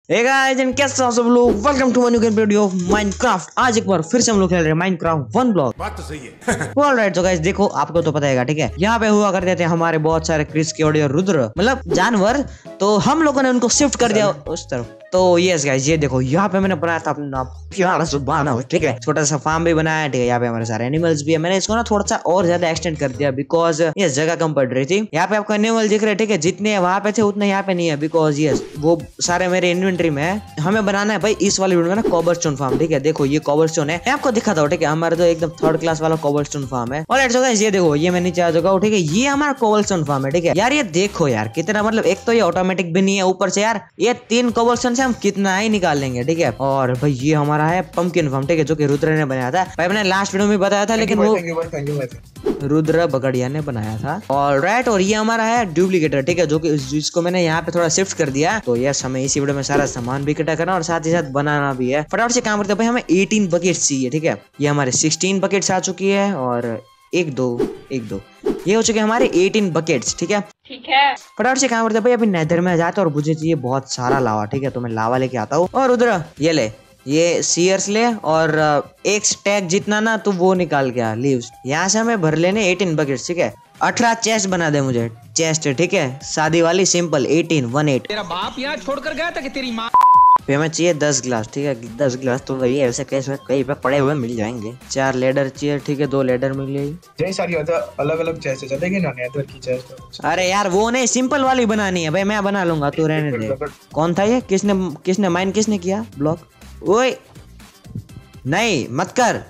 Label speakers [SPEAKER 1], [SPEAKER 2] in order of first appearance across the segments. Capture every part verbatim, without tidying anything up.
[SPEAKER 1] Hey guys and कैसे हो सब लोग। Welcome to new game video of Minecraft. आज एक बार फिर से हम लोग खेल रहे हैं माइनक्राफ्ट वन ब्लॉक।
[SPEAKER 2] बात तो सही है।
[SPEAKER 1] ऑलराइट तो गाइस देखो, आपको तो पता है ठीक है, यहाँ पे हुआ करते थे हमारे बहुत सारे क्रिस केओडी और रुद्र मतलब जानवर, तो हम लोगों ने उनको शिफ्ट कर दिया उस तरफ। तो यस गाइस ये देखो, यहाँ पे मैंने बनाया था अपना प्यारा सा बाना, ठीक है, छोटा सा फार्म भी बनाया, ठीक है। यहाँ पे हमारे सारे एनिमल्स भी है। मैंने इसको ना थोड़ा सा और ज्यादा एक्सटेंड कर दिया बिकॉज ये जगह कम पड़ रही थी। यहाँ पे आपको एनिमल दिख रहे हैं, ठीक है, जितने वहां पे थे उतने यहाँ पे नहीं है बिकॉज यस वो सारे मेरे इन्वेंट्री में है। हमें बनाना है भाई इस वाली वीडियो में ना कोबलस्टोन फार्म, ठीक है। देखो ये कोबलस्टोन है, मैं आपको दिखाता हूँ, ठीक है, हमारा तो एकदम थर्ड क्लास वाला कोबलस्टोन फार्म है। और गाइस ये देखो, ये मैं नीचे आ चुका हूँ, ठीक है, ये हमारा कोबलस्टोन फार्म है, ठीक है। यार ये देखो यार कितना, मतलब एक तो ये ऑटोमेटिक भी नहीं है, ऊपर से यार ये तीन कोबलस्टोन से हम कितना ही निकाल लेंगे, ठीक है। और भाई ये हमारा है पंपकिन फार्म, ठीक है, जो कि रुद्र ने बनाया था भाई, मैंने लास्ट वीडियो में बताया था, लेकिन वो रुद्र बगड़िया ने बनाया था। और राइट, और ये हमारा है डुप्लीकेटर, ठीक है, जो कि जिसको मैंने यहाँ पे थोड़ा शिफ्ट कर दिया। तो यस हमें इसी वीडियो में सारा सामान भी इकट्ठा करना और साथ ही साथ बनाना भी है। फटाफट से काम करते हैं भाई, हमें अठारह बकेट्स चाहिए, ठीक है। ये हमारे सोलह बकेट्स आ चुकी है और एक दो एक दो ये हो चुके हमारे अठारह बकेट्स, ठीक है
[SPEAKER 3] ठीक है।
[SPEAKER 1] फटाफट से काम करते हैं भाई, अभी नेदर में जाते हैं और मुझे चाहिए बहुत सारा लावा, ठीक है। तो मैं लावा लेके आता हूँ। और रुद्र ये ले, ये सीयर्स ले और एक स्टैक जितना ना तो वो निकाल के आ लीव्स। यहाँ से हमें भर लेने अठारह बकेट्स, ठीक है। अठारह चेस्ट बना दे मुझे, चेस्ट, ठीक है, शादी वाली सिंपल अठारह वन एट।
[SPEAKER 4] तेरा बाप यहाँ छोड़कर गया था कि तेरी माँ।
[SPEAKER 1] फिर हमें चाहिए दस गिलास, ठीक है, दस गिलास तो वही ऐसे कैसे कहीं पे पड़े हुए मिल जाएंगे। चार लेडर चाहिए, ठीक है, दो लेडर मिल गई।
[SPEAKER 5] जय सारी अलग अलग चेस्ट चलेगी ना, नेदर की चेस्ट।
[SPEAKER 1] अरे यार वो नहीं, सिंपल वाली बनानी है भाई, मैं बना लूंगा, तू रहने दे। कौन था ये, किसने किसने माइन किसने किया ब्लॉक? ओए नहीं मत कर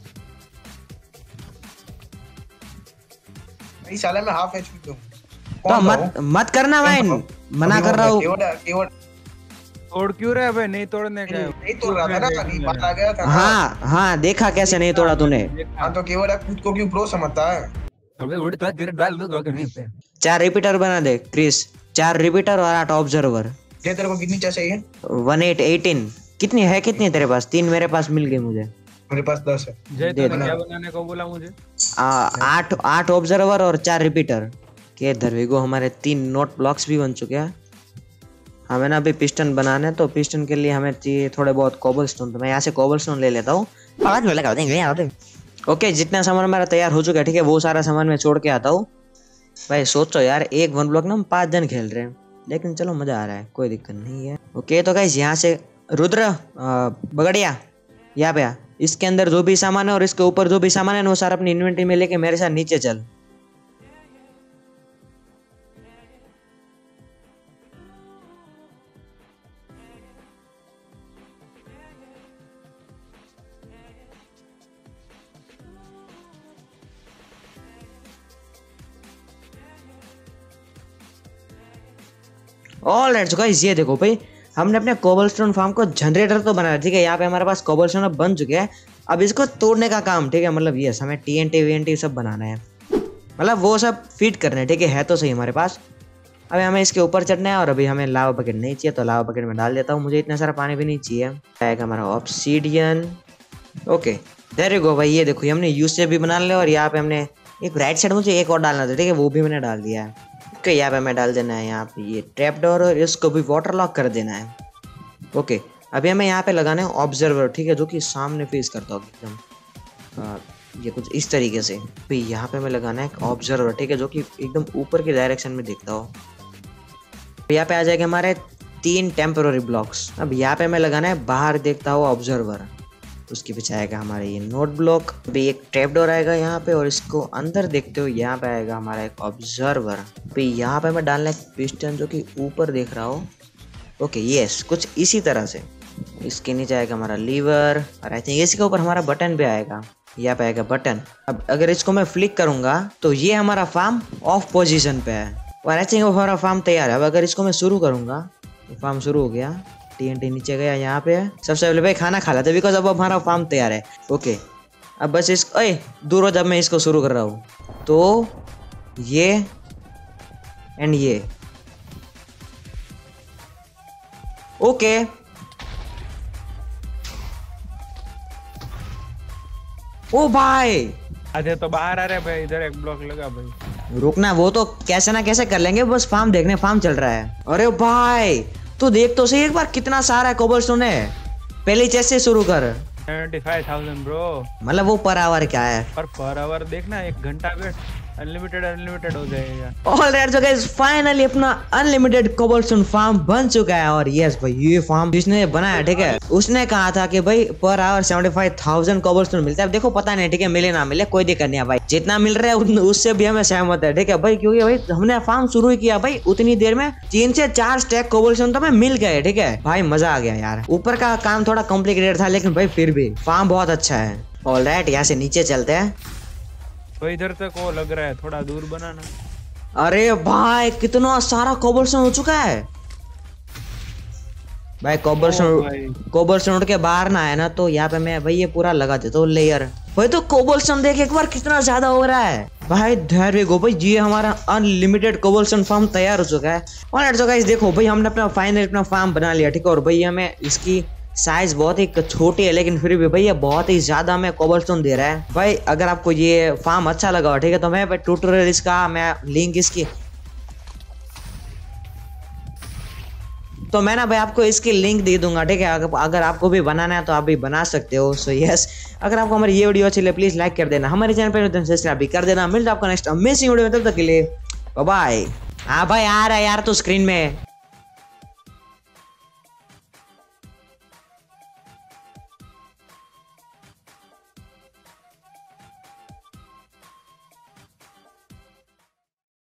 [SPEAKER 5] भाई, साले मैं हाफ एचपी पे हूं।
[SPEAKER 1] तो मत मत करना माइन, मना कर रहा हूँ।
[SPEAKER 6] तोड़ क्यों रहा है भाई? नहीं तोड़ने का,
[SPEAKER 5] नहीं तोड़ रहा था ना, खाली बात आ गया था।
[SPEAKER 1] हाँ हाँ देखा कैसे नहीं तोड़ा तूने।
[SPEAKER 5] हाँ तो केवल खुद को क्यों प्रो समझता है?
[SPEAKER 1] चार रिपीटर बना दे क्रिस, चार रिपीटर और आठ ऑब्जर्वर।
[SPEAKER 5] ये तेरे को कितनी चाहिए?
[SPEAKER 1] वन एट एटीन कितनी है, कितनी है तेरे पास? तीन मेरे पास मिल गई मुझे।
[SPEAKER 5] मेरे पास दस है।
[SPEAKER 6] जय तो क्या बनाने को बोला मुझे?
[SPEAKER 1] आठ आठ ऑब्जर्वर और चार रिपीटर के धरवेगो। हमारे तीन नोट ब्लॉक्स भी बन चुके हैं। हमें ना अभी पिस्टन बनाना है, तो पिस्टन के लिए हमें चाहिए थोड़े बहुत कोबलस्टोन। तो मैं यहाँ से कोबलस्टोन ले लेता हूँ। ओके, जितना सामान हमारा तैयार हो चुका है, ठीक है, वो सारा सामान मैं छोड़ के आता हूँ। भाई सोचो यार, एक वन ब्लॉक ना हम पांच जन खेल रहे हैं, लेकिन चलो मजा आ रहा है, कोई दिक्कत नहीं है। ओके तो गाइस यहाँ से रुद्र बगड़िया यहाँ पे आ, इसके अंदर जो भी सामान है और इसके ऊपर जो भी सामान है वो सारा अपनी इन्वेंटरी में लेके मेरे साथ नीचे चल। ऑल राइट गाइस ये देखो भाई, हमने अपने कोबलस्टोन फार्म को जनरेटर तो बनाया, ठीक है। यहाँ पे हमारे पास कोबलस्टोन अब बन चुके हैं। अब इसको तोड़ने का काम, ठीक है, मतलब ये हमें टीएनटी वीएनटी सब बनाना है, मतलब वो सब फीड करना है, ठीक है, है तो सही हमारे पास। अभी हमें इसके ऊपर चढ़ना है और अभी हमें लावा बकेट नहीं चाहिए, तो लावा बकेट में डाल देता हूँ। मुझे इतना सारा पानी भी नहीं चाहिए। आएगा हमारा obsidian. Okay there you go भाई, ये देखो हमने यूज से भी बना लिया। और यहाँ पे हमने एक राइट साइड मुझे एक और डालना था, ठीक है, वो भी मैंने डाल दिया है। ओके यहाँ पे हमें डाल देना है यहाँ पे ये ट्रैप डोर और इसको भी वाटर लॉक कर देना है। ओके अभी हमें यहाँ पे लगाना है ऑब्जर्वर, ठीक है, जो कि सामने फेस करता हो एकदम, ये कुछ इस तरीके से। फिर यहाँ पे हमें लगाना है ऑब्जर्वर, ठीक है, जो कि एकदम ऊपर के डायरेक्शन में देखता हो। यहाँ पे आ जाएगा हमारे तीन टेम्पररी ब्लॉक्स। अब यहाँ पे हमें लगाना है बाहर देखता हुआ ऑब्जर्वर। उसके पीछे आएगा हमारे ये नोट ब्लॉक। अभी एक ट्रैप डोर आएगा यहाँ पे और इसको अंदर देखते हो यहाँ पे आएगा हमारा एक ऑब्जर्वर। पे यहाँ पे हमें डालना है पिस्टन जो कि ऊपर देख रहा हो। ओके यस कुछ इसी तरह से। इसके नीचे आएगा हमारा लीवर और आई थिंक इसके ऊपर हमारा बटन भी आएगा, यहाँ पे आएगा बटन। अब अगर इसको मैं फ्लिक करूंगा तो ये हमारा फार्म ऑफ पोजिशन पे है और आई थिंक हमारा फार्म तैयार है। अब अगर इसको मैं शुरू करूंगा तो फार्म शुरू हो गया। टीएनटी नीचे गया, यहाँ पे सबसे पहले भाई खाना खा लेते बिकॉज अब हमारा फार्म तैयार है। ओके अब बस इस ओए दूर हो, जब मैं इसको शुरू कर रहा हूँ तो ये एंड ये। ओके ओ भाई
[SPEAKER 6] अरे तो बाहर आ रहे भाई, इधर एक ब्लॉक लगा भाई।
[SPEAKER 1] रुकना, वो तो कैसे ना कैसे कर लेंगे, बस फार्म देखने, फार्म चल रहा है। अरे भाई तू देख तो सही एक बार कितना सारा कोबलस्टोन है। पहली चेस्ट से शुरू कर।
[SPEAKER 6] Seventy five thousand bro.
[SPEAKER 1] मतलब वो पर आवर क्या है?
[SPEAKER 6] पर पर आवर देखना, एक घंटा पे अनलिमिटेड अनलिमिटेड हो जाएगा।
[SPEAKER 1] ऑलराइट सो गाइस फाइनली अपना अनलिमिटेड कोबलस्टोन फार्म बन चुका है। और यस भाई ये फार्म जिसने बनाया ठीक है उसने कहा था कि भाई per hour seventy five thousand cobblestone मिलता है। अब देखो पता नहीं ठीक है मिले ना मिले कोई दिक्कत नहीं है भाई, जितना मिल रहा है उससे भी हमें सहमत है ठीक है भाई, क्योंकि भाई हमने फार्म शुरू ही किया भाई उतनी देर में तीन से चार स्टैक कोबलस्टोन तो हमें मिल गए ठीक है भाई, मजा आ गया यार। ऊपर का काम थोड़ा कॉम्प्लिकेटेड था लेकिन भाई फिर भी फार्म बहुत अच्छा है। ऑलराइट यहाँ से नीचे चलते हैं।
[SPEAKER 6] तो इधर तक वो लग रहा है, थोड़ा दूर बनाना।
[SPEAKER 1] अरे भाई कितना सारा कोबलस्टोन हो चुका है भाई।
[SPEAKER 6] ओ
[SPEAKER 1] कोबलस्टोन
[SPEAKER 6] भाई।
[SPEAKER 1] कोबलस्टोन उड़ के बाहर ना आए ना तो यहाँ पे मैं भाई ये पूरा लगा देता हूँ लेयर भाई। तो कोबलस्टोन देख एक बार कितना ज्यादा हो रहा है भाई। धैर्य गो भाई ये हमारा अनलिमिटेड कोबलस्टोन फार्म तैयार हो चुका है। और तो गाइस देखो भाई हमने अपना फाइनल अपना फार्म बना लिया ठीक है। और भाई हमें इसकी साइज बहुत ही छोटी है लेकिन फिर भी भैया बहुत ही ज्यादा हमें कोबलस्टोन दे रहा है भाई। अगर आपको ये फार्म अच्छा लगा ठीक है तो मैं ट्यूटोरियल इसका मैं लिंक इसकी तो मैं ना भाई आपको इसकी लिंक दे दूंगा ठीक है। अगर, अगर आपको भी बनाना है तो आप भी बना सकते हो। सो यस अगर आपको हमारी ये वीडियो अच्छी लगे प्लीज लाइक कर देना, हमारे चैनल पर सब्सक्राइब भी कर देना। मिलता है आपको नेक्स्ट अमेजिंग वीडियो में, तब तक के लिए बाय बाय। हाँ भाई आ रहा है यार तो स्क्रीन में।